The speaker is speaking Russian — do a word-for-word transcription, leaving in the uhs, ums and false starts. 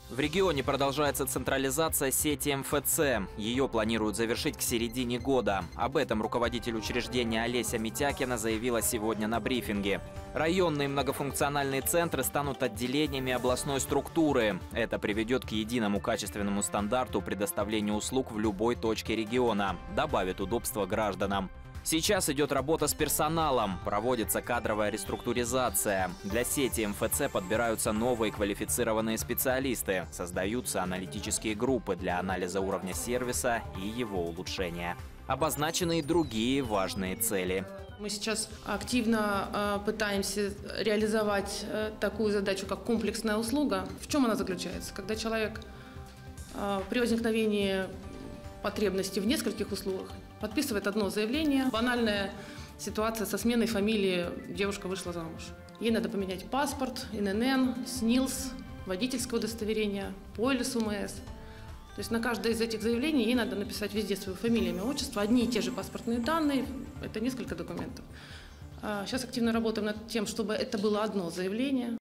В регионе продолжается централизация сети эм эф цэ. Ее планируют завершить к середине года. Об этом руководитель учреждения Олеся Митякина заявила сегодня на брифинге. Районные многофункциональные центры станут отделениями областной структуры. Это приведет к единому качественному стандарту предоставления услуг в любой точке региона, добавит удобства гражданам. Сейчас идет работа с персоналом, проводится кадровая реструктуризация. Для сети эм эф цэ подбираются новые квалифицированные специалисты, создаются аналитические группы для анализа уровня сервиса и его улучшения. Обозначены и другие важные цели. Мы сейчас активно э, пытаемся реализовать э, такую задачу, как комплексная услуга. В чем она заключается? Когда человек э, при возникновении потребности в нескольких услугах подписывает одно заявление. Банальная ситуация со сменой фамилии: девушка вышла замуж. Ей надо поменять паспорт, эн эн эн, СНИЛС, водительское удостоверение, полис у эм эс. То есть на каждое из этих заявлений ей надо написать везде свою фамилию, имя, отчество, одни и те же паспортные данные, это несколько документов. Сейчас активно работаем над тем, чтобы это было одно заявление.